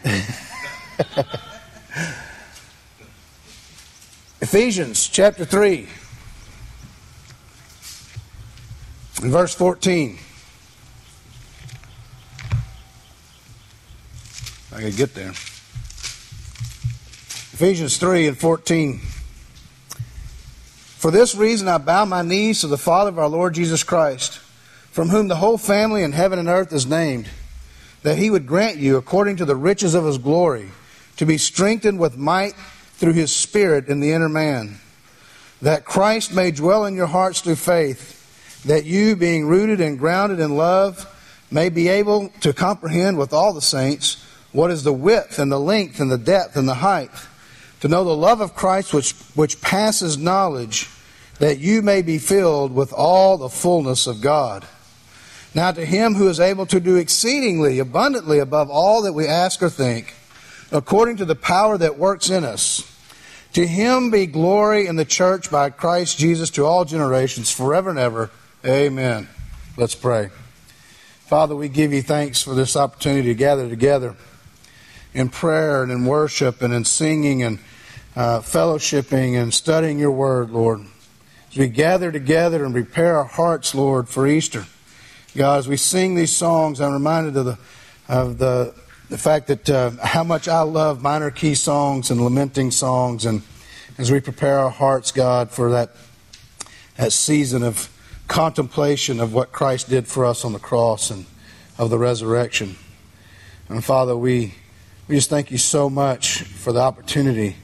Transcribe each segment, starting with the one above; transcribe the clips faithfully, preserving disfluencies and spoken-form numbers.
Ephesians chapter three, and verse fourteen. I gotta get there. Ephesians three and fourteen. For this reason I bow my knees to the Father of our Lord Jesus Christ, from whom the whole family in heaven and earth is named, that He would grant you, according to the riches of His glory, to be strengthened with might through His Spirit in the inner man, that Christ may dwell in your hearts through faith, that you, being rooted and grounded in love, may be able to comprehend with all the saints what is the width and the length and the depth and the height, to know the love of Christ which, which passes knowledge, that you may be filled with all the fullness of God. Now to Him who is able to do exceedingly abundantly above all that we ask or think, according to the power that works in us, to Him be glory in the church by Christ Jesus to all generations, forever and ever. Amen. Let's pray. Father, we give You thanks for this opportunity to gather together in prayer and in worship and in singing and uh, fellowshipping and studying Your Word, Lord. As we gather together and prepare our hearts, Lord, for Easter. God, as we sing these songs, I'm reminded of the of the the fact that uh, how much I love minor key songs and lamenting songs, and as we prepare our hearts, God, for that that season of contemplation of what Christ did for us on the cross and of the resurrection. And Father, we we just thank You so much for the opportunity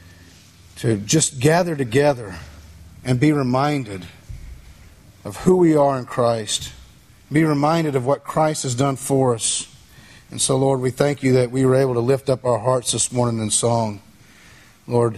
to just gather together and be reminded of who we are in Christ. Be reminded of what Christ has done for us. And so, Lord, we thank You that we were able to lift up our hearts this morning in song. Lord,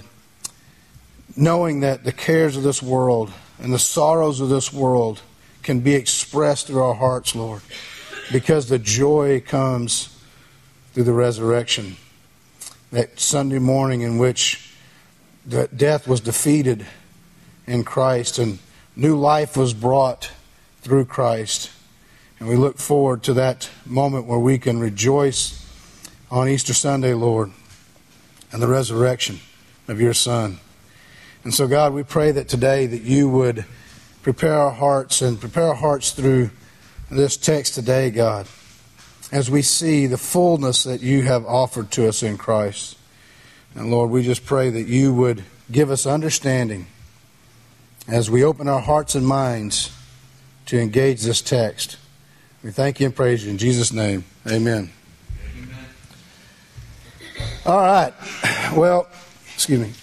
knowing that the cares of this world and the sorrows of this world can be expressed through our hearts, Lord, because the joy comes through the resurrection. That Sunday morning in which the death was defeated in Christ and new life was brought through Christ. And we look forward to that moment where we can rejoice on Easter Sunday, Lord, and the resurrection of Your Son. And so, God, we pray that today that You would prepare our hearts and prepare our hearts through this text today, God, as we see the fullness that You have offered to us in Christ. And Lord, we just pray that You would give us understanding as we open our hearts and minds to engage this text. We thank You and praise You in Jesus' name. Amen. Amen. All right. Well, excuse me.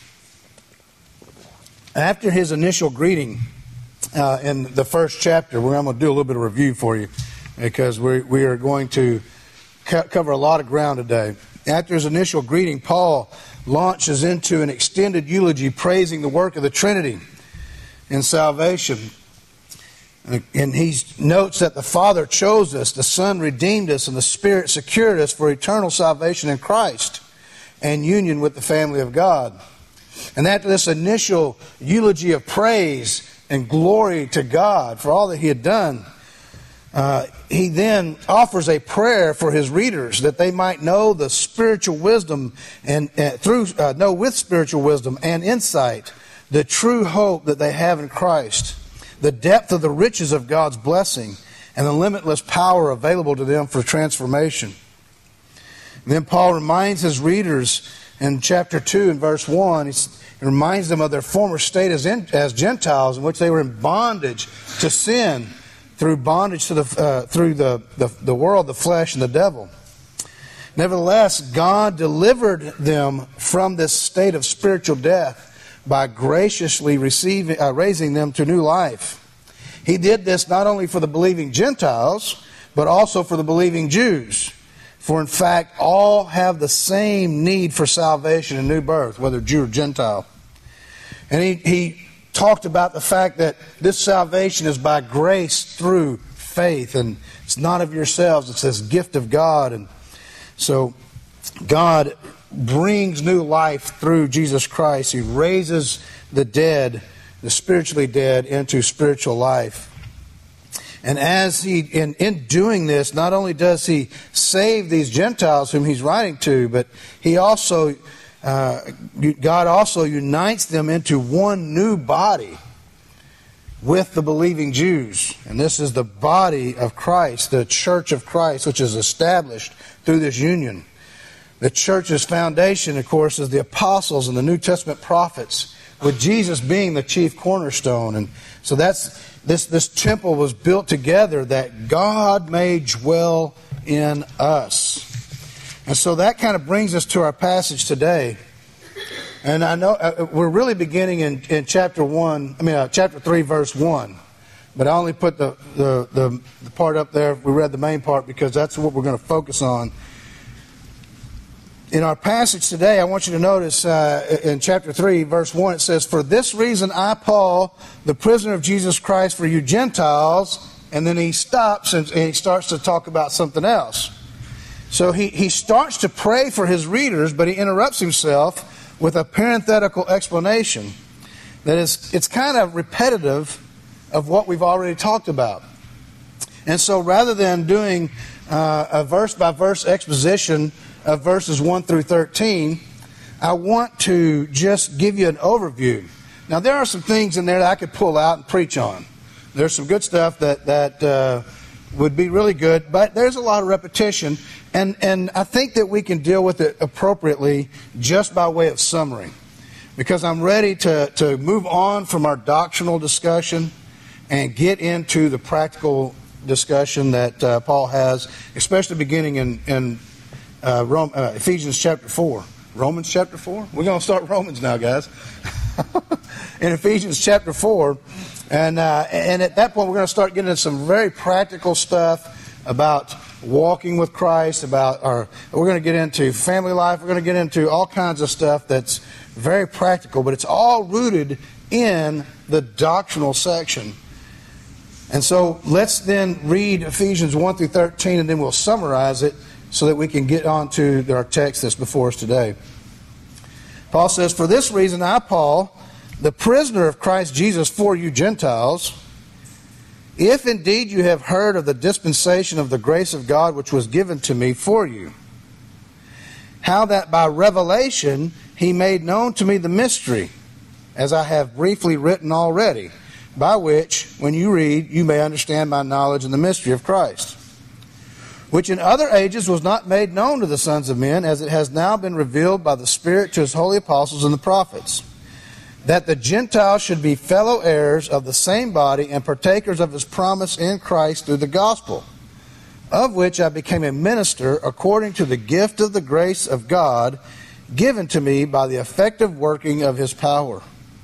After his initial greeting uh, in the first chapter, where I'm going to do a little bit of review for you because we we are going to co- cover a lot of ground today. After his initial greeting, Paul launches into an extended eulogy praising the work of the Trinity in salvation. And he notes that the Father chose us, the Son redeemed us, and the Spirit secured us for eternal salvation in Christ and union with the family of God. And after this initial eulogy of praise and glory to God for all that He had done, uh, he then offers a prayer for his readers that they might know the spiritual wisdom and uh, through uh, know with spiritual wisdom and insight the true hope that they have in Christ, the depth of the riches of God's blessing, and the limitless power available to them for transformation. And then Paul reminds his readers in chapter two and verse one, he reminds them of their former state as, in, as Gentiles, in which they were in bondage to sin through bondage to the uh, through the, the, the world, the flesh, and the devil. Nevertheless, God delivered them from this state of spiritual death by graciously receiving, uh, raising them to new life. He did this not only for the believing Gentiles, but also for the believing Jews. For in fact, all have the same need for salvation and new birth, whether Jew or Gentile. And he, he talked about the fact that this salvation is by grace through faith, and it's not of yourselves, it's this gift of God. And so God brings new life through Jesus Christ. He raises the dead, the spiritually dead, into spiritual life. And as he, in, in doing this, not only does he save these Gentiles whom he's writing to, but he also, uh, God also unites them into one new body with the believing Jews. And this is the body of Christ, the church of Christ, which is established through this union. The church's foundation, of course, is the apostles and the New Testament prophets, with Jesus being the chief cornerstone. And so that's this this temple was built together that God may dwell in us. And so that kind of brings us to our passage today. And I know uh, we're really beginning in, in chapter one, I mean uh, chapter three, verse one. But I only put the, the, the, the part up there, we read the main part, because that's what we're going to focus on. In our passage today, I want you to notice uh, in chapter three, verse one, it says, "For this reason I, Paul, the prisoner of Jesus Christ for you Gentiles," and then he stops and, and he starts to talk about something else. So he, he starts to pray for his readers, but he interrupts himself with a parenthetical explanation that is, it's kind of repetitive of what we've already talked about. And so rather than doing uh, a verse-by-verse exposition of verses one through thirteen, I want to just give you an overview. Now, there are some things in there that I could pull out and preach on. There's some good stuff that, that uh, would be really good, but there's a lot of repetition, and, and I think that we can deal with it appropriately just by way of summary, because I'm ready to, to move on from our doctrinal discussion and get into the practical discussion that uh, Paul has, especially beginning in, in Uh, Rome, uh, Ephesians chapter four. Romans chapter four? We're going to start Romans now, guys. In Ephesians chapter four. And, uh, and at that point, we're going to start getting into some very practical stuff about walking with Christ, about our, we're going to get into family life. We're going to get into all kinds of stuff that's very practical, but it's all rooted in the doctrinal section. And so let's then read Ephesians one through thirteen, and then we'll summarize it, so that we can get on to our text that's before us today. Paul says, "For this reason I, Paul, the prisoner of Christ Jesus for you Gentiles, if indeed you have heard of the dispensation of the grace of God which was given to me for you, how that by revelation he made known to me the mystery, as I have briefly written already, by which, when you read, you may understand my knowledge in the mystery of Christ, which in other ages was not made known to the sons of men, as it has now been revealed by the Spirit to his holy apostles and the prophets, that the Gentiles should be fellow heirs of the same body and partakers of his promise in Christ through the gospel, of which I became a minister according to the gift of the grace of God given to me by the effective working of his power.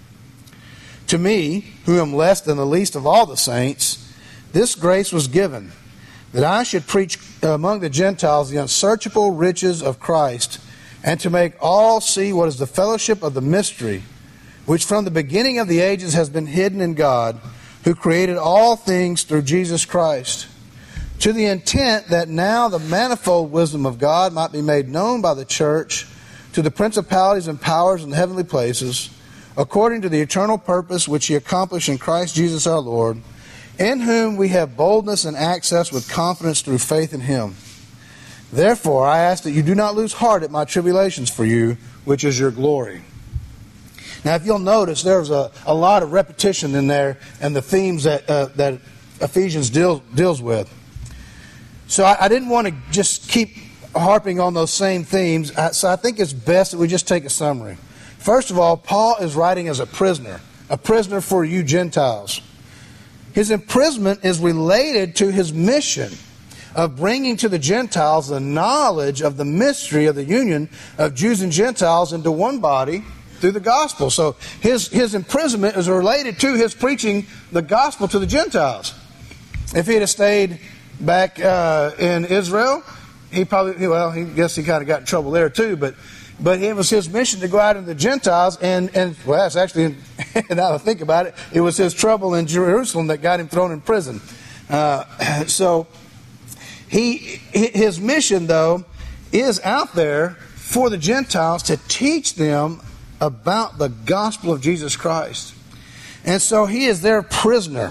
To me, who am less than the least of all the saints, this grace was given, that I should preach among the Gentiles the unsearchable riches of Christ, and to make all see what is the fellowship of the mystery, which from the beginning of the ages has been hidden in God, who created all things through Jesus Christ, to the intent that now the manifold wisdom of God might be made known by the church to the principalities and powers in the heavenly places, according to the eternal purpose which he accomplished in Christ Jesus our Lord, in whom we have boldness and access with confidence through faith in him. Therefore, I ask that you do not lose heart at my tribulations for you, which is your glory." Now, if you'll notice, there's a, a lot of repetition in there and the themes that, uh, that Ephesians deal, deals with. So I, I didn't want to just keep harping on those same themes, so I think it's best that we just take a summary. First of all, Paul is writing as a prisoner, a prisoner for you Gentiles. His imprisonment is related to his mission of bringing to the Gentiles the knowledge of the mystery of the union of Jews and Gentiles into one body through the gospel. So his, his imprisonment is related to his preaching the gospel to the Gentiles. If he had stayed back uh, in Israel, he probably, well, he guess he kind of got in trouble there too, but But it was his mission to go out into the Gentiles, and, and well, that's actually, now that I think about it, it was his trouble in Jerusalem that got him thrown in prison. Uh, so he, his mission, though, is out there for the Gentiles to teach them about the gospel of Jesus Christ. And so he is their prisoner.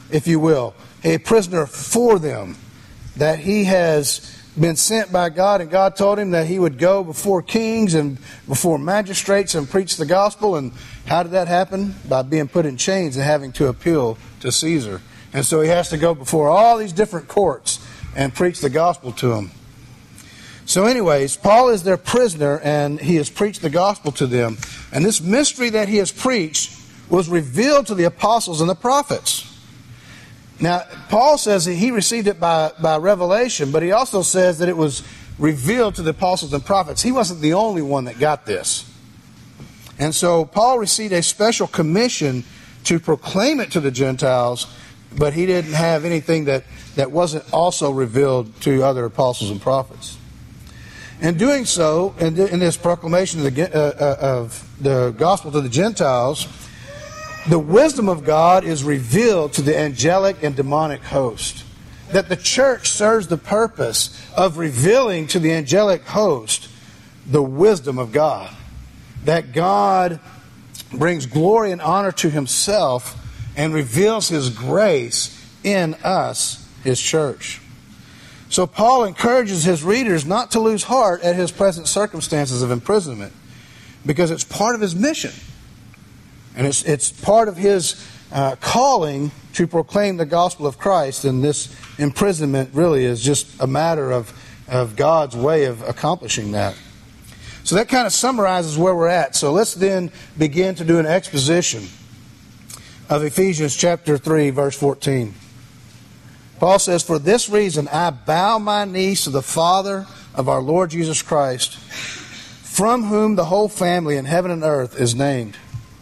if you will, a prisoner for them, that he has been sent by God, and God told him that he would go before kings and before magistrates and preach the gospel. And how did that happen? By being put in chains and having to appeal to Caesar. And so he has to go before all these different courts and preach the gospel to them. So anyways, Paul is their prisoner, and he has preached the gospel to them. And this mystery that he has preached was revealed to the apostles and the prophets. Now, Paul says that he received it by, by revelation, but he also says that it was revealed to the apostles and prophets. He wasn't the only one that got this. And so Paul received a special commission to proclaim it to the Gentiles, but he didn't have anything that, that wasn't also revealed to other apostles and prophets. In doing so, in, in this proclamation of the, uh, of the gospel to the Gentiles, the wisdom of God is revealed to the angelic and demonic host. That the church serves the purpose of revealing to the angelic host the wisdom of God. That God brings glory and honor to himself and reveals his grace in us, his church. So Paul encourages his readers not to lose heart at his present circumstances of imprisonment, because it's part of his mission. And it's, it's part of his uh, calling to proclaim the gospel of Christ. And this imprisonment really is just a matter of, of God's way of accomplishing that. So that kind of summarizes where we're at. So let's then begin to do an exposition of Ephesians chapter three, verse fourteen. Paul says, "For this reason I bow my knees to the Father of our Lord Jesus Christ, from whom the whole family in heaven and earth is named."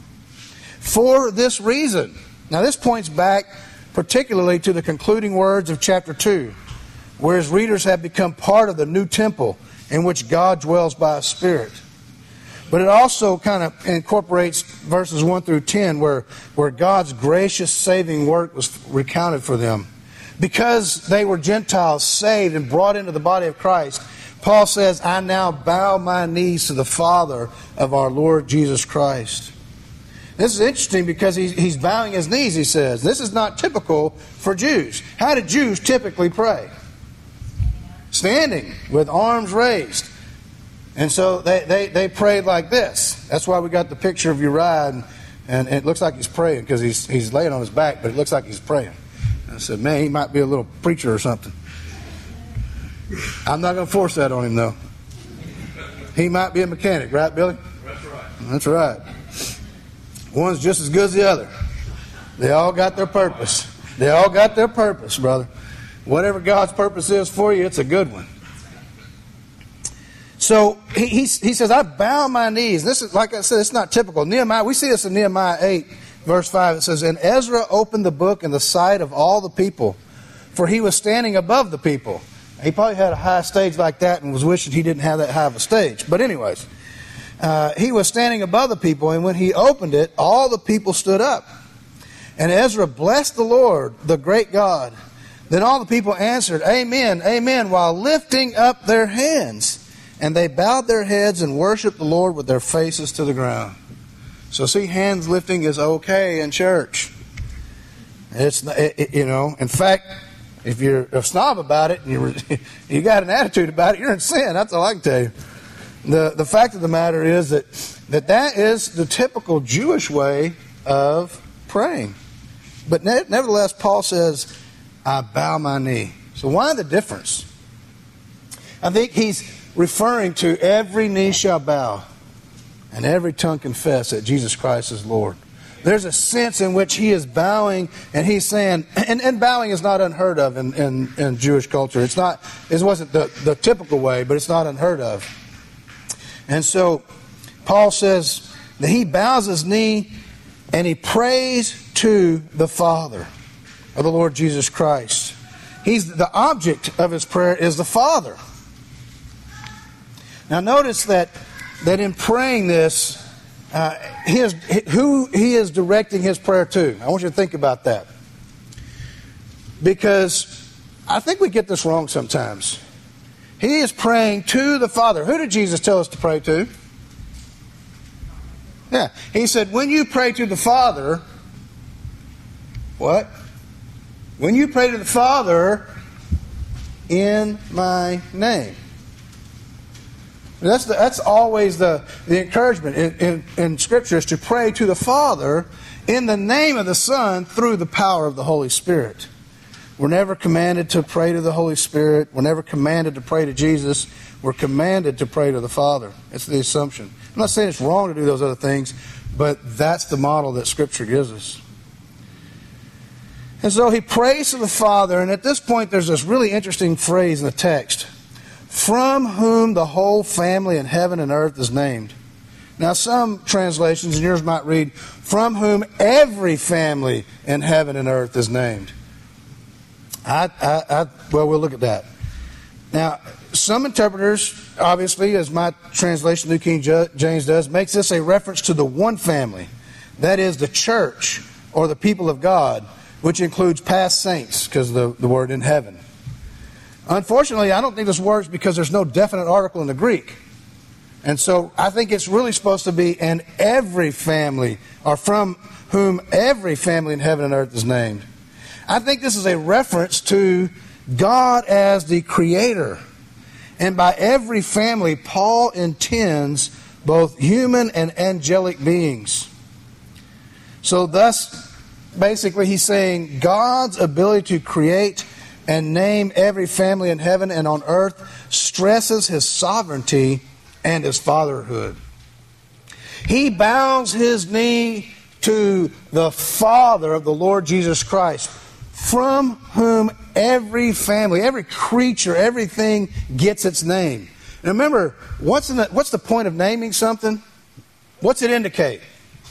For this reason. Now this points back particularly to the concluding words of chapter two, where his readers have become part of the new temple in which God dwells by His Spirit. But it also kind of incorporates verses one through ten, where, where God's gracious saving work was recounted for them. Because they were Gentiles saved and brought into the body of Christ, Paul says, "I now bow my knees to the Father of our Lord Jesus Christ." This is interesting because he's, he's bowing his knees, he says. This is not typical for Jews. How did Jews typically pray? Standing, with arms raised. And so they, they, they prayed like this. That's why we got the picture of Uriah, and, and it looks like he's praying because he's, he's laying on his back, but it looks like he's praying. And I said, man, he might be a little preacher or something. I'm not going to force that on him, though. He might be a mechanic, right, Billy? That's right. That's right. One's just as good as the other. They all got their purpose. They all got their purpose, brother. Whatever God's purpose is for you, it's a good one. So he, he, he says, "I bow my knees." This is, like I said, it's not typical. Nehemiah, we see this in Nehemiah eight, verse five. It says, "And Ezra opened the book in the sight of all the people, for he was standing above the people." He probably had a high stage like that and was wishing he didn't have that high of a stage. But anyways, Uh, he was standing above the people, and when he opened it, all the people stood up. And Ezra blessed the Lord, the great God. Then all the people answered, "Amen, amen," while lifting up their hands. And they bowed their heads and worshiped the Lord with their faces to the ground. So see, hands lifting is okay in church. It's it, it, you know, in fact, if you're a snob about it and you you got an attitude about it, you're in sin. That's all I can tell you. The the fact of the matter is that, that that is the typical Jewish way of praying. But ne- nevertheless, Paul says, "I bow my knee." So why the difference? I think he's referring to every knee shall bow and every tongue confess that Jesus Christ is Lord. There's a sense in which he is bowing, and he's saying, and, and bowing is not unheard of in, in, in Jewish culture. It's not, it wasn't the, the typical way, but it's not unheard of. And so Paul says that he bows his knee and he prays to the Father of the Lord Jesus Christ. He's the object of his prayer is the Father. Now notice that that in praying this, uh, he is, who he is directing his prayer to. I want you to think about that, because I think we get this wrong sometimes. He is praying to the Father. Who did Jesus tell us to pray to? Yeah. He said, when you pray to the Father, what? When you pray to the Father in my name. That's the, that's always the, the encouragement in, in, in Scripture, is to pray to the Father in the name of the Son through the power of the Holy Spirit. We're never commanded to pray to the Holy Spirit. We're never commanded to pray to Jesus. We're commanded to pray to the Father. It's the assumption. I'm not saying it's wrong to do those other things, but that's the model that Scripture gives us. And so he prays to the Father, and at this point there's this really interesting phrase in the text: from whom the whole family in heaven and earth is named. Now some translations, and yours might read, from whom every family in heaven and earth is named. I, I, I, well, we'll look at that. Now, some interpreters, obviously, as my translation, New King James does, makes this a reference to the one family. That is the church, or the people of God, which includes past saints, because of the, the word in heaven. Unfortunately, I don't think this works because there's no definite article in the Greek. And so I think it's really supposed to be, and every family, or from whom every family in heaven and earth is named. I think this is a reference to God as the creator. And by every family, Paul intends both human and angelic beings. So thus, basically, he's saying God's ability to create and name every family in heaven and on earth stresses his sovereignty and his fatherhood. He bows his knee to the Father of the Lord Jesus Christ, from whom every family, every creature, everything gets its name. And remember, what's, in the, what's the point of naming something? What's it indicate?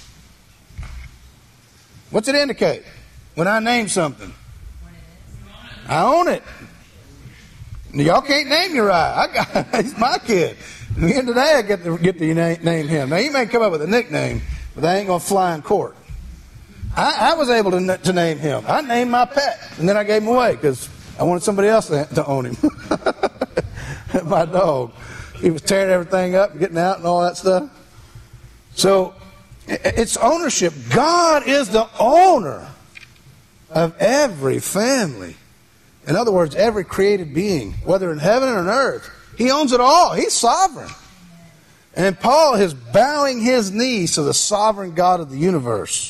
What's it indicate when I name something? I own it. Y'all can't name me right. I got, he's my kid. At the end of the day, I get to, get to name, name him. Now, you may come up with a nickname, but they ain't going to fly in court. I, I was able to, to name him. I named my pet, and then I gave him away because I wanted somebody else to, to own him. My dog. He was tearing everything up, getting out and all that stuff. So, it's ownership. God is the owner of every family. In other words, every created being, whether in heaven or on earth. He owns it all. He's sovereign. And Paul is bowing his knees to the sovereign God of the universe,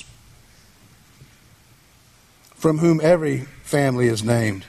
from whom every family is named.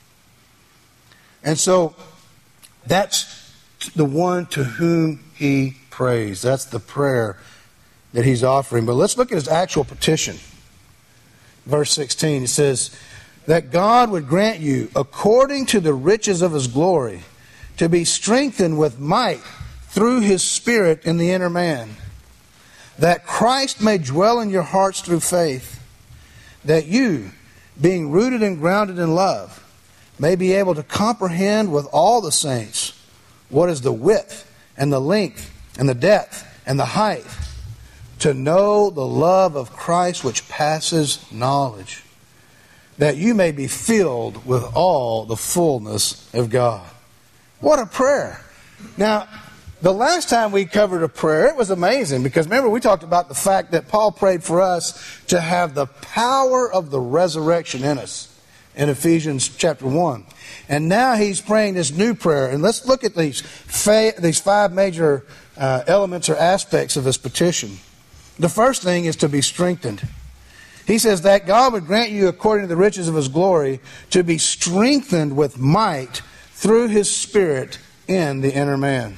And so, that's the one to whom he prays. That's the prayer that he's offering. But let's look at his actual petition. Verse sixteen, it says, that God would grant you, according to the riches of his glory, to be strengthened with might through his Spirit in the inner man, that Christ may dwell in your hearts through faith, that you, being rooted and grounded in love, may be able to comprehend with all the saints what is the width and the length and the depth and the height, to know the love of Christ which passes knowledge, that you may be filled with all the fullness of God. What a prayer. Now, the last time we covered a prayer, it was amazing, because remember we talked about the fact that Paul prayed for us to have the power of the resurrection in us in Ephesians chapter one. And now he's praying this new prayer. And let's look at these, fa- these five major uh, elements or aspects of his petition. The first thing is to be strengthened. He says that God would grant you, according to the riches of his glory, to be strengthened with might through his Spirit in the inner man.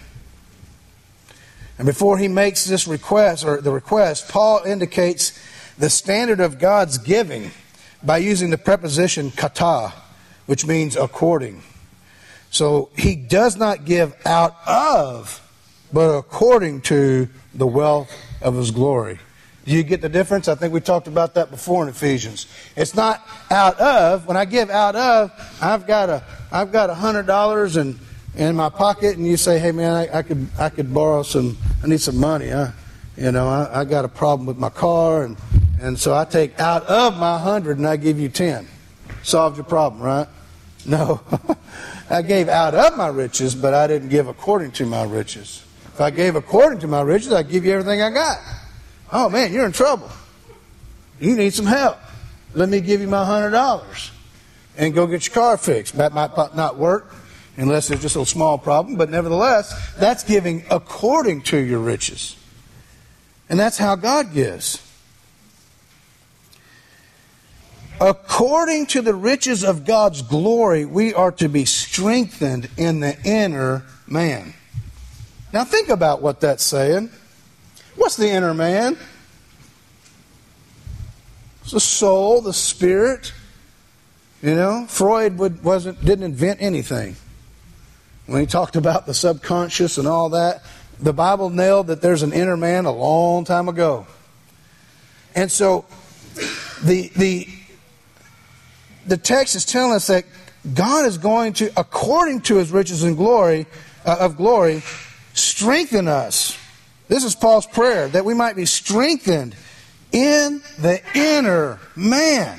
And before he makes this request, or the request, Paul indicates the standard of God's giving by using the preposition kata, which means according. So he does not give out of, but according to the wealth of his glory. Do you get the difference? I think we talked about that before in Ephesians. It's not out of. When I give out of, I've got a I've got a hundred dollars in in my pocket, and you say, "Hey man, I, I could I could borrow some. I need some money. Huh? You know, I, I got a problem with my car, and and so I take out of my hundred and I give you ten. Solved your problem, right? No, I gave out of my riches, but I didn't give according to my riches. If I gave according to my riches, I'd give you everything I got. Oh man, you're in trouble. You need some help. Let me give you my hundred dollars. and go get your car fixed. That might not work unless there's just a small problem, but nevertheless, that's giving according to your riches. And that's how God gives. According to the riches of God's glory, we are to be strengthened in the inner man. Now think about what that's saying. What's the inner man? It's the soul, the spirit. You know, Freud would, wasn't didn't invent anything. When he talked about the subconscious and all that, the Bible nailed that there's an inner man a long time ago. And so the the the text is telling us that God is going to, according to His riches and glory uh, of glory, strengthen us. This is Paul's prayer, that we might be strengthened in the inner man.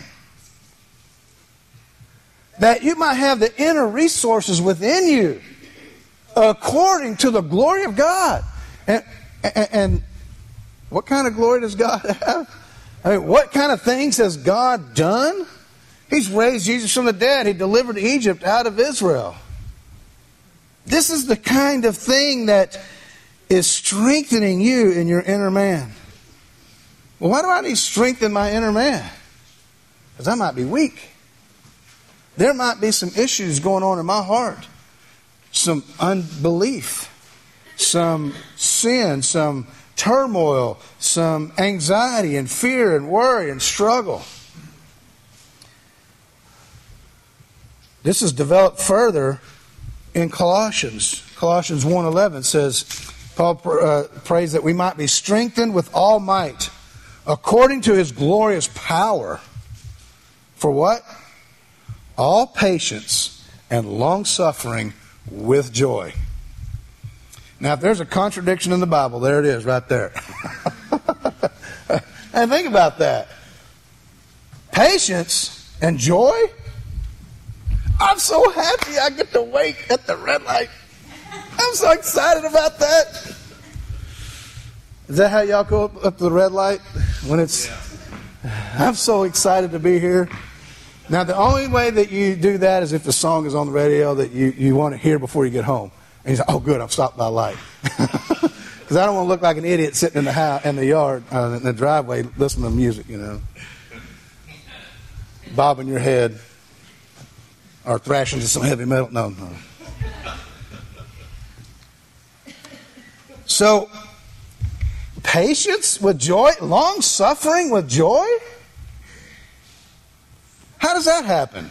That you might have the inner resources within you, according to the glory of God. And, and, and what kind of glory does God have? I mean, what kind of things has God done? He's raised Jesus from the dead. He delivered Egypt out of Israel. This is the kind of thing that is strengthening you in your inner man. Well, why do I need strength in my inner man? Because I might be weak. There might be some issues going on in my heart. Some unbelief. Some sin. Some turmoil. Some anxiety and fear and worry and struggle. This is developed further in Colossians. Colossians one eleven says, Paul uh, prays that we might be strengthened with all might, according to His glorious power. For what? All patience and long-suffering with joy. Now, if there's a contradiction in the Bible, there it is right there. And think about that. Patience and joy? I'm so happy I get to wait at the red light. I'm so excited about that. Is that how y'all go up, up to the red light? When it's, I'm so excited to be here. Now, the only way that you do that is if the song is on the radio that you, you want to hear before you get home. And you say, oh, good, I'm stopped by a light. Because I don't want to look like an idiot sitting in the house, in the yard, uh, in the driveway, listening to music, you know. Bobbing your head. Or thrashing to some heavy metal. No, no. So, patience with joy, long suffering with joy? How does that happen?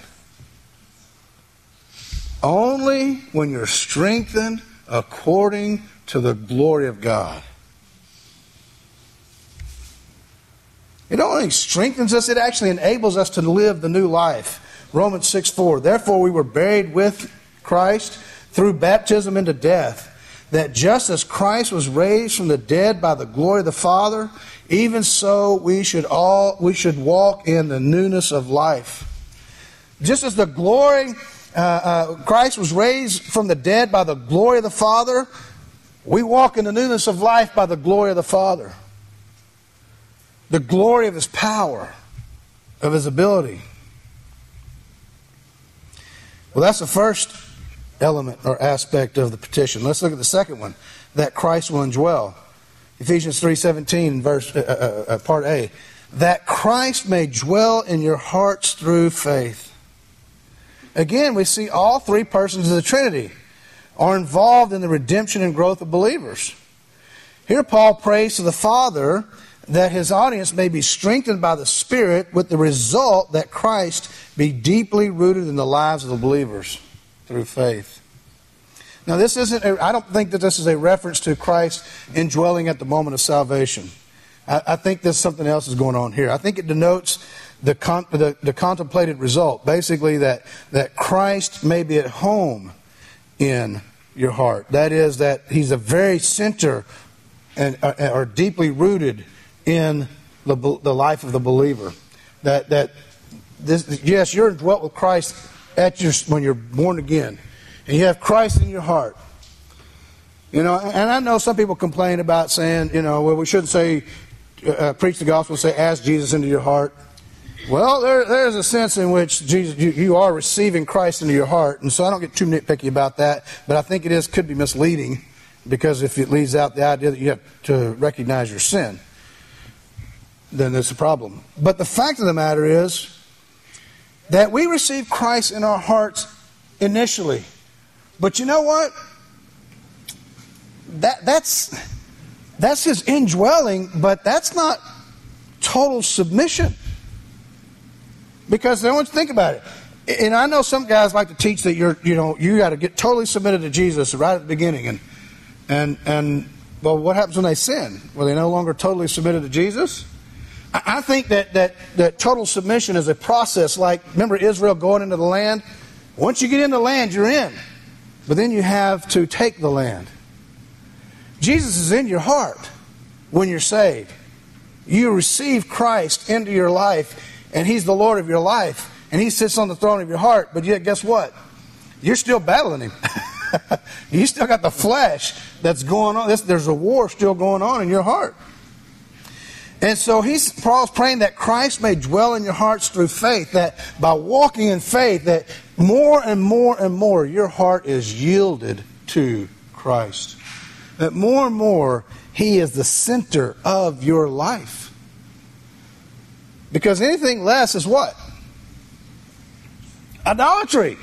Only when you're strengthened according to the glory of God. It not only strengthens us, it actually enables us to live the new life. Romans six four, therefore we were buried with Christ through baptism into death, that just as Christ was raised from the dead by the glory of the Father, even so we should all we should walk in the newness of life. Just as the glory, uh, uh, Christ was raised from the dead by the glory of the Father, we walk in the newness of life by the glory of the Father. The glory of His power, of His ability. Well, that's the first element or aspect of the petition. Let's look at the second one, that Christ will indwell. Ephesians three seventeen, verse uh, uh, uh, part A, that Christ may dwell in your hearts through faith. Again, we see all three persons of the Trinity are involved in the redemption and growth of believers. Here Paul prays to the Father that His audience may be strengthened by the Spirit, with the result that Christ be deeply rooted in the lives of the believers through faith. Now, this isn't, a, I don't think that this is a reference to Christ indwelling at the moment of salvation. I, I think there's something else is going on here. I think it denotes the, con, the, the contemplated result. Basically, that, that Christ may be at home in your heart. That is, that He's the very center and are deeply rooted in the, the life of the believer. That that this, yes, you're indwelt with Christ at your when you're born again, and you have Christ in your heart. You know, and I know some people complain about saying, you know, well, we shouldn't say uh, preach the gospel, say ask Jesus into your heart. Well, there, there's a sense in which Jesus, you, you are receiving Christ into your heart, and so I don't get too nitpicky about that, but I think it is could be misleading, because if it leaves out the idea that you have to recognize your sin, then there's a problem. But the fact of the matter is that we receive Christ in our hearts initially. But you know what? That that's that's His indwelling, but that's not total submission. Because I want you to think about it. And I know some guys like to teach that you're, you know, you got to get totally submitted to Jesus right at the beginning, and and and well, what happens when they sin? Were they no longer totally submitted to Jesus? I think that, that, that total submission is a process. Like, remember Israel going into the land? Once you get in the land, you're in. But then you have to take the land. Jesus is in your heart when you're saved. You receive Christ into your life, and He's the Lord of your life, and He sits on the throne of your heart. But yet, guess what? You're still battling Him. You still got the flesh that's going on. There's a war still going on in your heart. And so he's, Paul's praying that Christ may dwell in your hearts through faith, that by walking in faith, that more and more and more your heart is yielded to Christ. That more and more He is the center of your life. Because anything less is what? Idolatry.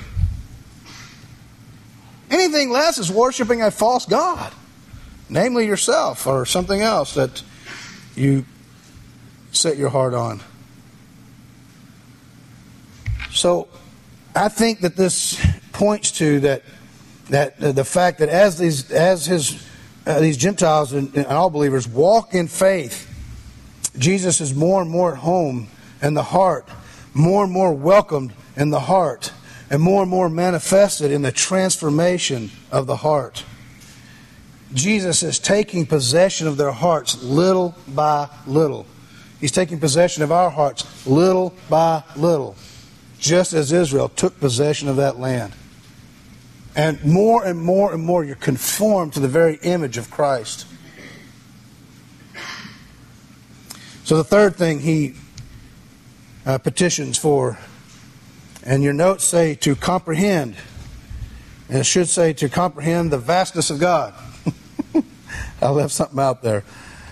Anything less is worshiping a false god, namely yourself or something else that you set your heart on. So I think that this points to that that uh, the fact that as these as his uh, these Gentiles and, and all believers walk in faith, Jesus is more and more at home in the heart, more and more welcomed in the heart, and more and more manifested in the transformation of the heart. Jesus is taking possession of their hearts little by little. He's taking possession of our hearts little by little, just as Israel took possession of that land. And more and more and more you're conformed to the very image of Christ. So the third thing he uh, petitions for, and your notes say to comprehend, and it should say to comprehend the vastness of God. I left something out there.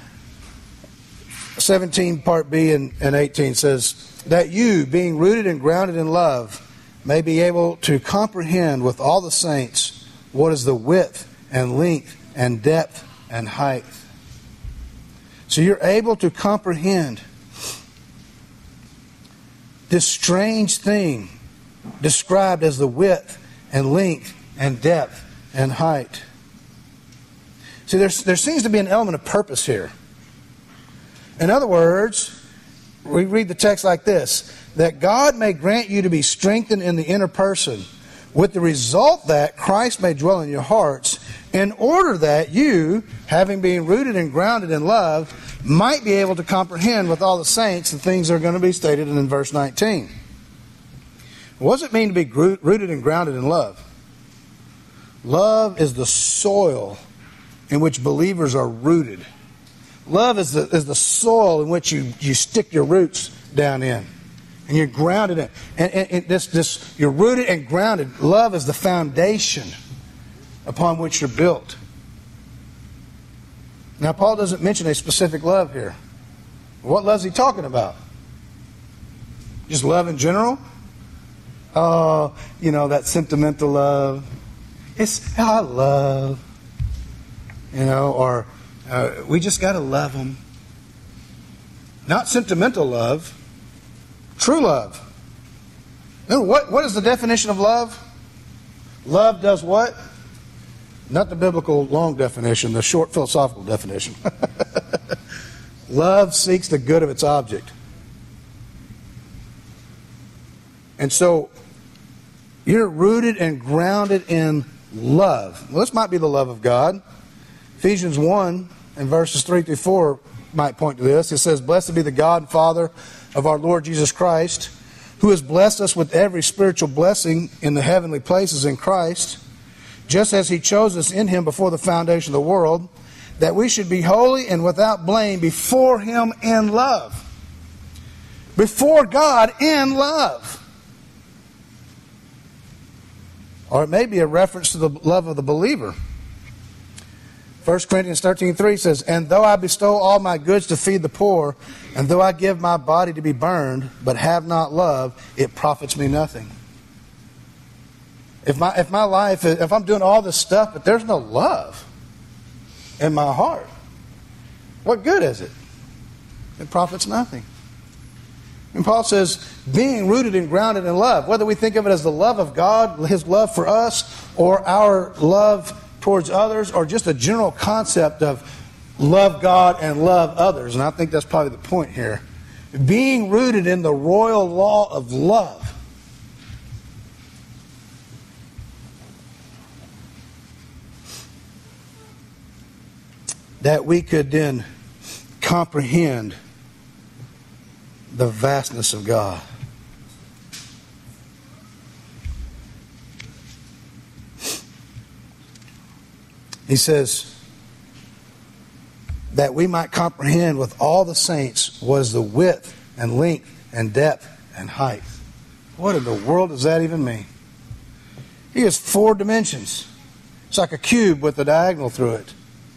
seventeen part B and, and eighteen says, that you, being rooted and grounded in love, may be able to comprehend with all the saints what is the width and length and depth and height. So you're able to comprehend this strange thing described as the width and length and depth and height. See, there's, there seems to be an element of purpose here. In other words, we read the text like this, that God may grant you to be strengthened in the inner person, with the result that Christ may dwell in your hearts, in order that you, having been rooted and grounded in love, might be able to comprehend with all the saints the things that are going to be stated in verse nineteen. What does it mean to be rooted and grounded in love? Love is the soil in which believers are rooted. Love is the, is the soil in which you, you stick your roots down in. And you're grounded in. And, and, and this, this, you're rooted and grounded. Love is the foundation upon which you're built. Now, Paul doesn't mention a specific love here. What love is he talking about? Just love in general? Oh, you know, that sentimental love. It's, I love. You know, or uh, we just got to love them. Not sentimental love. True love. No, what, what is the definition of love? Love does what? Not the biblical long definition, the short philosophical definition. Love seeks the good of its object. And so, you're rooted and grounded in love. Well, this might be the love of God. Ephesians one and verses three through four might point to this. It says, blessed be the God and Father of our Lord Jesus Christ, who has blessed us with every spiritual blessing in the heavenly places in Christ, just as He chose us in Him before the foundation of the world, that we should be holy and without blame before Him in love. before God in love. Or it may be a reference to the love of the believer. First Corinthians thirteen three says, "And though I bestow all my goods to feed the poor, and though I give my body to be burned, but have not love, it profits me nothing." If my, if my life, if I'm doing all this stuff, but there's no love in my heart, what good is it? It profits nothing. And Paul says, being rooted and grounded in love, whether we think of it as the love of God, His love for us, or our love towards others, or just a general concept of love God and love others. And I think that's probably the point here. Being rooted in the royal law of love. That we could then comprehend the vastness of God. He says that we might comprehend with all the saints what is the width and length and depth and height. What in the world does that even mean? He has four dimensions. It's like a cube with a diagonal through it.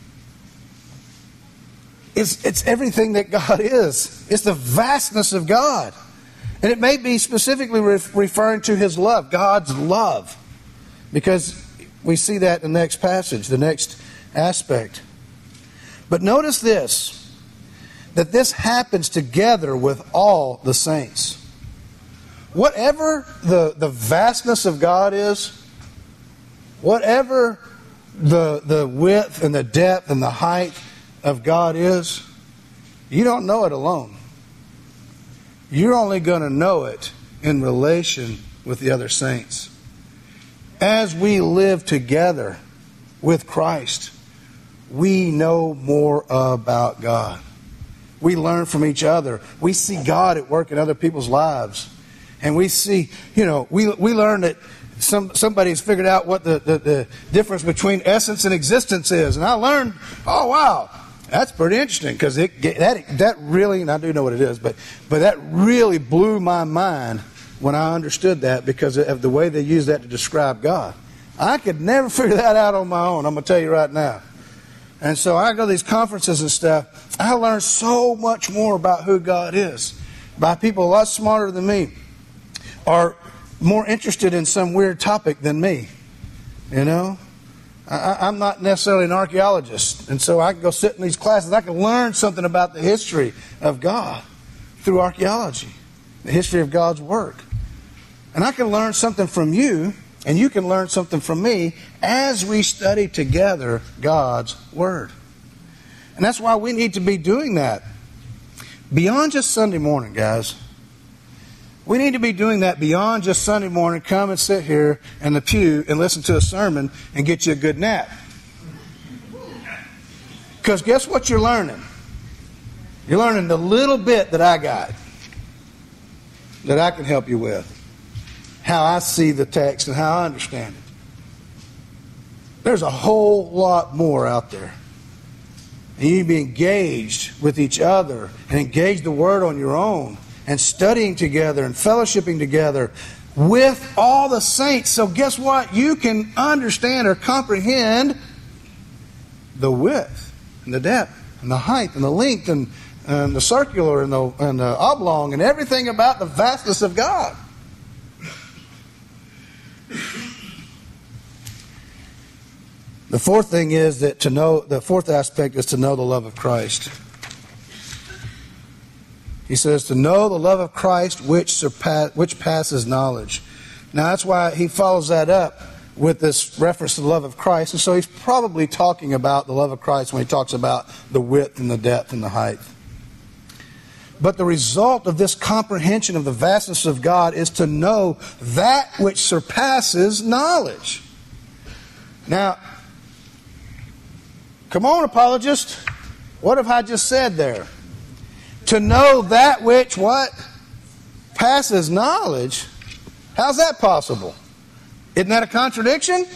It's, it's everything that God is. It's the vastness of God. And it may be specifically re- referring to His love, God's love. Because we see that in the next passage, the next aspect. But notice this, that this happens together with all the saints. Whatever the, the vastness of God is, whatever the, the width and the depth and the height of God is, you don't know it alone. You're only going to know it in relation with the other saints. As we live together with Christ, we know more about God. We learn from each other. We see God at work in other people's lives. And we see, you know, we we learn that some somebody's figured out what the, the, the difference between essence and existence is. And I learned, oh, wow, that's pretty interesting, because it that that really, and I do know what it is, but but that really blew my mind when I understood that, because of the way they use that to describe God. I could never figure that out on my own, I'm going to tell you right now. And so I go to these conferences and stuff. I learn so much more about who God is by people a lot smarter than me, or more interested in some weird topic than me. You know? I, I'm not necessarily an archaeologist, and so I can go sit in these classes. I can learn something about the history of God through archaeology, the history of God's work. And I can learn something from you, and you can learn something from me as we study together God's Word. And that's why we need to be doing that. Beyond just Sunday morning, guys. We need to be doing that beyond just Sunday morning. Come and sit here in the pew and listen to a sermon and get you a good nap. Because guess what you're learning? You're learning the little bit that I got, that I can help you with. How I see the text and how I understand it. There's a whole lot more out there. And you need to be engaged with each other and engage the Word on your own, and studying together and fellowshipping together with all the saints. So guess what? You can understand or comprehend the width and the depth and the height and the length and, and the circular and the, and the oblong and everything about the vastness of God. The fourth thing is that to know, the fourth aspect is to know the love of Christ. He says to know the love of Christ which surpass, which passes knowledge. Now that's why he follows that up with this reference to the love of Christ. And so he's probably talking about the love of Christ when he talks about the width and the depth and the height. But the result of this comprehension of the vastness of God is to know that which surpasses knowledge. Now, come on, apologist. What have I just said there? To know that which, what? Passes knowledge? How's that possible? Isn't that a contradiction?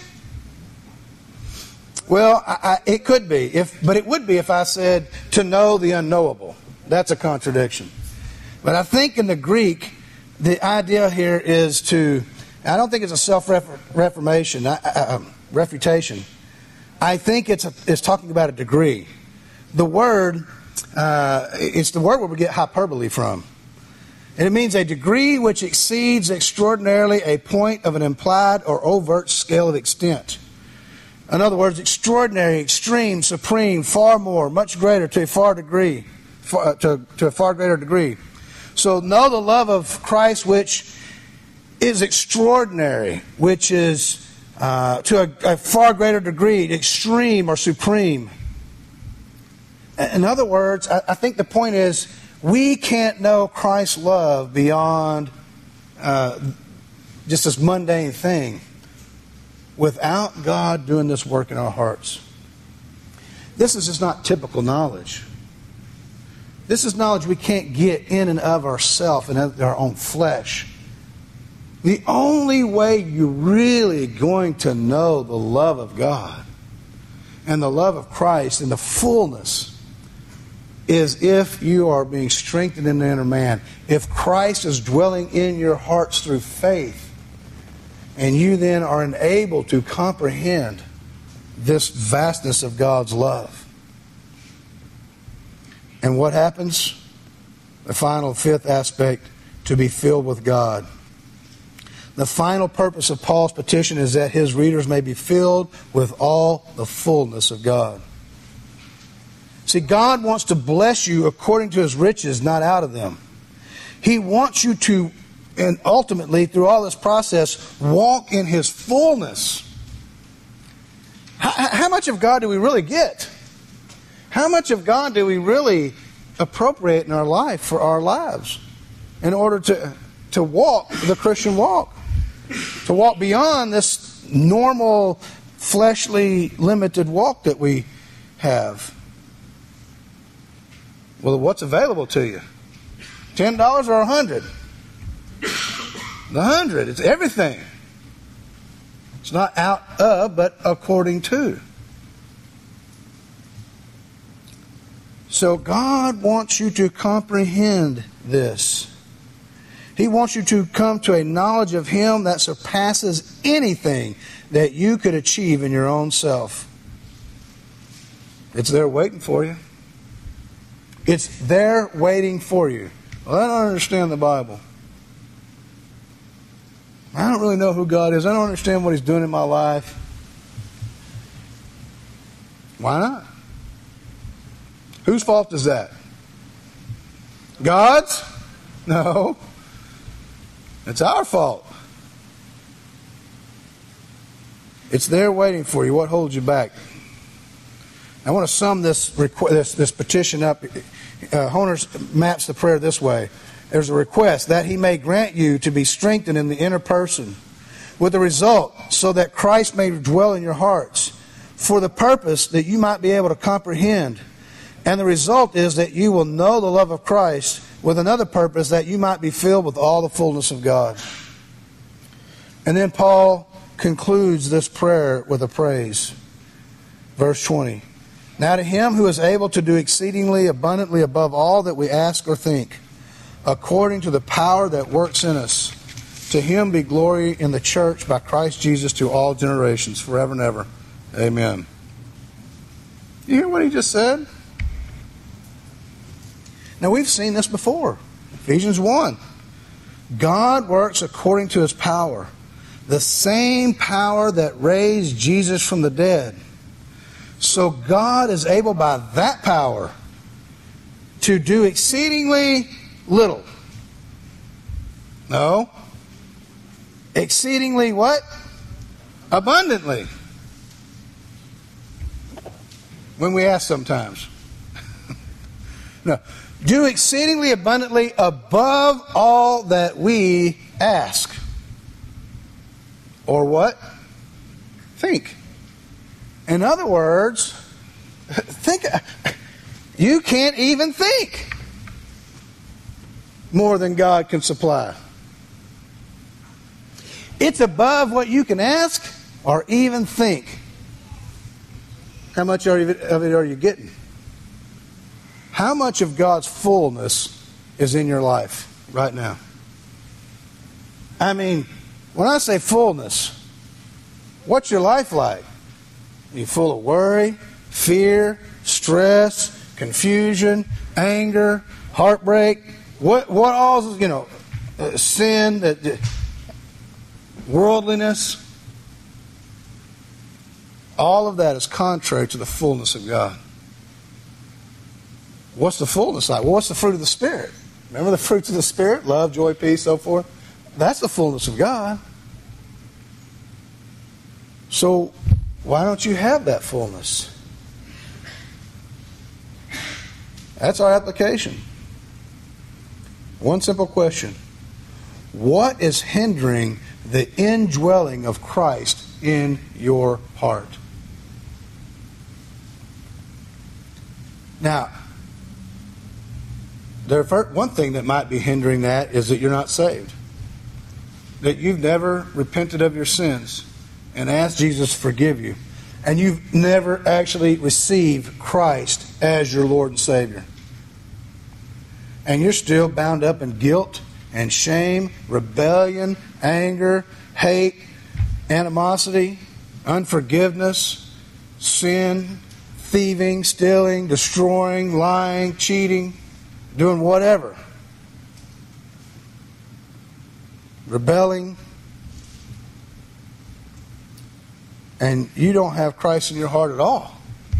Well, I, I, it could be, if, but it would be if I said to know the unknowable. That's a contradiction. But I think in the Greek, the idea here is to, I don't think it's a self-reformation, uh, uh, refutation. I think it's a, it's talking about a degree. The word, uh, it's the word where we get hyperbole from. And it means a degree which exceeds extraordinarily a point of an implied or overt scale of extent. In other words, extraordinary, extreme, supreme, far more, much greater, to a far degree, far, to, to a far greater degree. So know the love of Christ, which is extraordinary, which is uh, to a, a far greater degree, extreme or supreme. In other words, I, I think the point is, we can't know Christ's love beyond uh, just this mundane thing without God doing this work in our hearts. This is just not typical knowledge. This is knowledge we can't get in and of ourselves and of our own flesh. The only way you're really going to know the love of God and the love of Christ in the fullness is if you are being strengthened in the inner man. If Christ is dwelling in your hearts through faith, and you then are enabled to comprehend this vastness of God's love. And what happens? The final fifth aspect, to be filled with God. The final purpose of Paul's petition is that his readers may be filled with all the fullness of God. See, God wants to bless you according to His riches, not out of them. He wants you to, and ultimately, through all this process, walk in His fullness. How, how much of God do we really get? How much of God do we really appropriate in our life for our lives in order to, to walk the Christian walk? To walk beyond this normal, fleshly, limited walk that we have. Well, what's available to you? ten dollars or a hundred? The hundred. It's everything. It's not out of, but according to. So God wants you to comprehend this. He wants you to come to a knowledge of Him that surpasses anything that you could achieve in your own self. It's there waiting for you. It's there waiting for you. Well, I don't understand the Bible. I don't really know who God is. I don't understand what He's doing in my life. Why not? Whose fault is that? God's? No. It's our fault. It's there waiting for you. What holds you back? I want to sum this requ- this, this petition up. Uh, Honors maps the prayer this way. There's a request that He may grant you to be strengthened in the inner person, with the result so that Christ may dwell in your hearts, for the purpose that you might be able to comprehend. And the result is that you will know the love of Christ, with another purpose that you might be filled with all the fullness of God. And then Paul concludes this prayer with a praise. Verse twenty. Now to Him who is able to do exceedingly abundantly above all that we ask or think, according to the power that works in us, to Him be glory in the church by Christ Jesus to all generations, forever and ever. Amen. You hear what he just said? Now we've seen this before. Ephesians one. God works according to His power, the same power that raised Jesus from the dead. So God is able by that power to do exceedingly little. No. Exceedingly what? Abundantly. When we ask sometimes. No. Do exceedingly abundantly above all that we ask. Or what? Think. In other words, think. You can't even think more than God can supply. It's above what you can ask or even think. How much of it are you getting? How much of God's fullness is in your life right now? I mean, when I say fullness, what's your life like? Are you full of worry, fear, stress, confusion, anger, heartbreak? What what all, you know, uh, sin, that uh, worldliness? All of that is contrary to the fullness of God. What's the fullness like? Well, what's the fruit of the Spirit? Remember the fruits of the Spirit? Love, joy, peace, so forth. That's the fullness of God. So why don't you have that fullness? That's our application. One simple question. What is hindering the indwelling of Christ in your heart? Now, there, one thing that might be hindering that is that you're not saved. That you've never repented of your sins and asked Jesus to forgive you. And you've never actually received Christ as your Lord and Savior. And you're still bound up in guilt and shame, rebellion, anger, hate, animosity, unforgiveness, sin, thieving, stealing, destroying, lying, cheating, doing whatever. Rebelling. And you don't have Christ in your heart at all.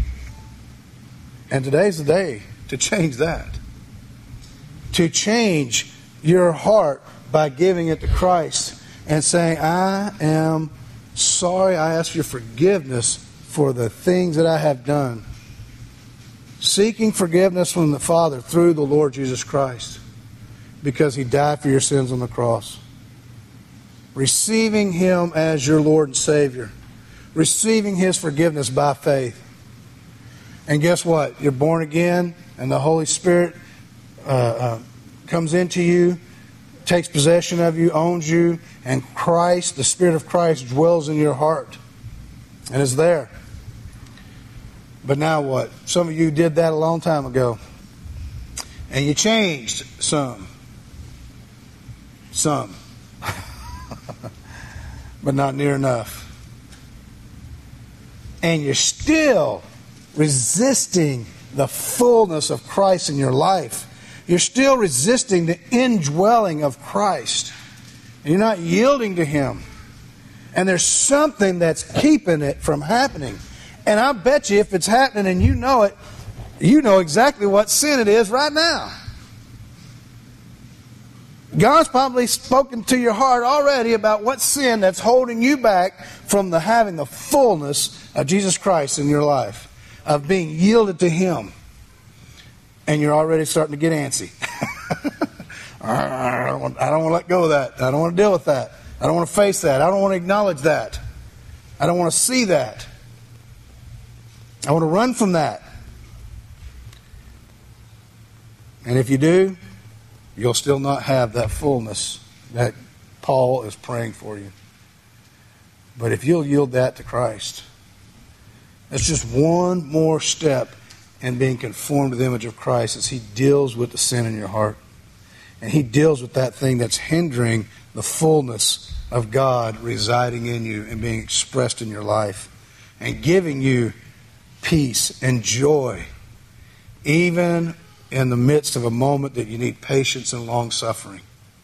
And today's the day to change that. To change your heart by giving it to Christ and saying, I am sorry, I ask your forgiveness for the things that I have done. Seeking forgiveness from the Father through the Lord Jesus Christ, because He died for your sins on the cross. Receiving Him as your Lord and Savior. Receiving His forgiveness by faith. And guess what? You're born again, and the Holy Spirit uh, uh, comes into you, takes possession of you, owns you, and Christ, the Spirit of Christ, dwells in your heart and is there. But now what? Some of you did that a long time ago, and you changed some. Some. But not near enough. And you're still resisting the fullness of Christ in your life. You're still resisting the indwelling of Christ. And you're not yielding to Him. And there's something that's keeping it from happening. And I bet you if it's happening and you know it, you know exactly what sin it is right now. God's probably spoken to your heart already about what sin that's holding you back from the having the fullness of Jesus Christ in your life, of being yielded to Him. And you're already starting to get antsy. I don't want, I don't want to let go of that. I don't want to deal with that. I don't want to face that. I don't want to acknowledge that. I don't want to see that. I want to run from that. And if you do, you'll still not have that fullness that Paul is praying for you. But if you'll yield that to Christ, it's just one more step in being conformed to the image of Christ as He deals with the sin in your heart. And He deals with that thing that's hindering the fullness of God residing in you and being expressed in your life. And giving you peace and joy, even in the midst of a moment that you need patience and long suffering.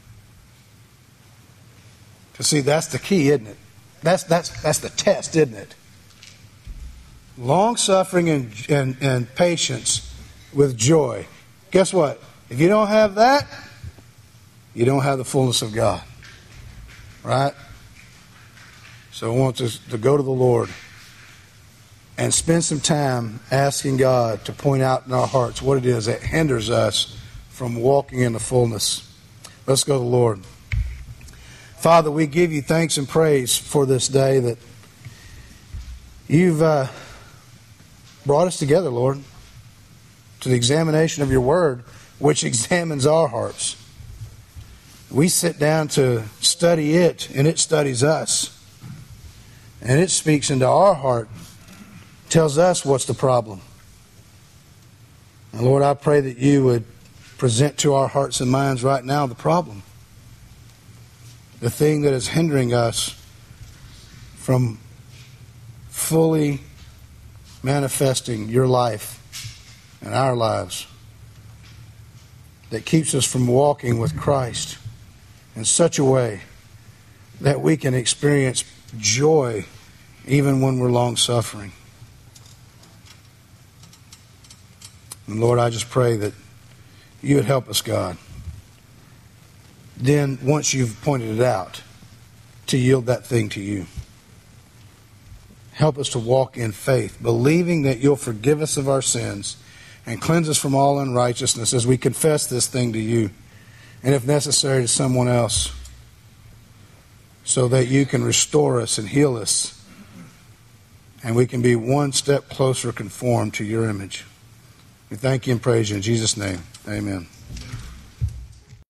Because see, that's the key, isn't it? That's that's that's the test, isn't it? Long suffering and, and, and patience with joy. Guess what? If you don't have that, you don't have the fullness of God. Right? So I want us to go to the Lord and spend some time asking God to point out in our hearts what it is that hinders us from walking in the fullness. Let's go to the Lord. Father, we give you thanks and praise for this day that you've uh, brought us together, Lord, to the examination of your word, which examines our hearts. We sit down to study it, and it studies us. And it speaks into our heart, tells us what's the problem. And Lord, I pray that you would present to our hearts and minds right now the problem. The thing that is hindering us from fully manifesting your life and our lives, that keeps us from walking with Christ in such a way that we can experience joy even when we're long-suffering. And Lord, I just pray that you would help us, God. Then, once you've pointed it out, to yield that thing to you. Help us to walk in faith, believing that you'll forgive us of our sins and cleanse us from all unrighteousness as we confess this thing to you, and if necessary to someone else, so that you can restore us and heal us, and we can be one step closer conformed to your image. We thank you and praise you in Jesus' name. Amen.